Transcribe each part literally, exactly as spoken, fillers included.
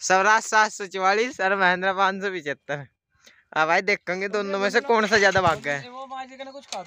स्वराज सात सौ चौवालीस और महिंद्रा पाँच सौ पिछहत्तर। अब भाई देखेंगे दोनों में से कौन सा ज्यादा भाग गया है। कुछ खा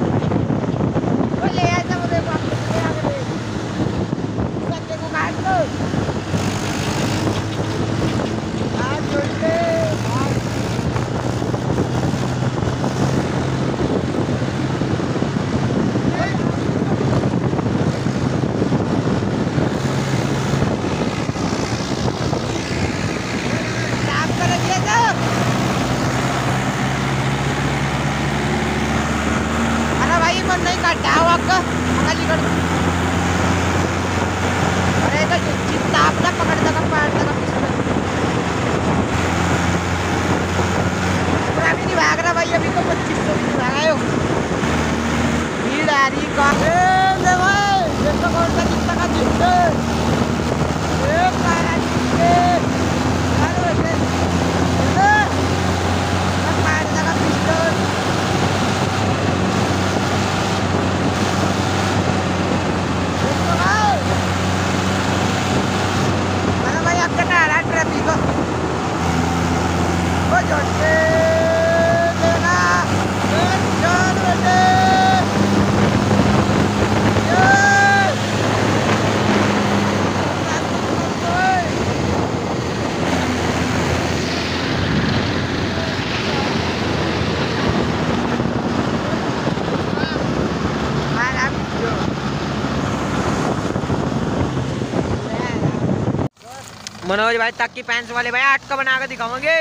मनोज भाई तक की पैंस वाले भाई आठ का बना कर दिखाओगे।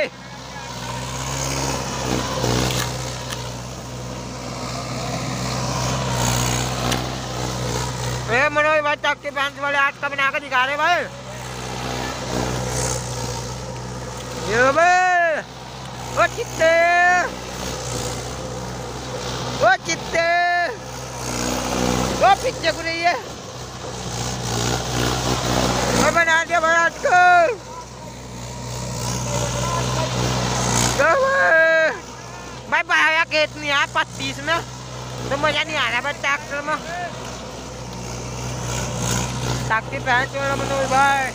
ए मनोज भाई तक की पैंस वाले आठ का बना कर दिखा रहे भाई। ये भाई ओ चित्ते ओ चित्ते ओ पीछे को रही है बना दिया भाई आठ को। भाई भाया खेत नहीं है पच्चीस में तो मजा नहीं आ रहा भाई ट्रैक्टर में। ताकि पैंच वाला मनोज भाई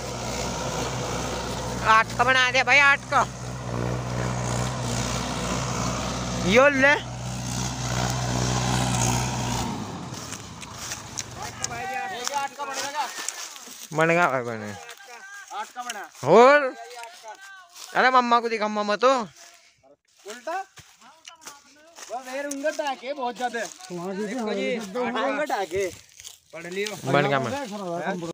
आठ का बना दिया भाई आठ का। यो ले बन गया भाई बने आठ का बना और अरे मम्मा को दिखा मम्मा तो उल्टा बहुत ज्यादा पढ़ लियो बन गया।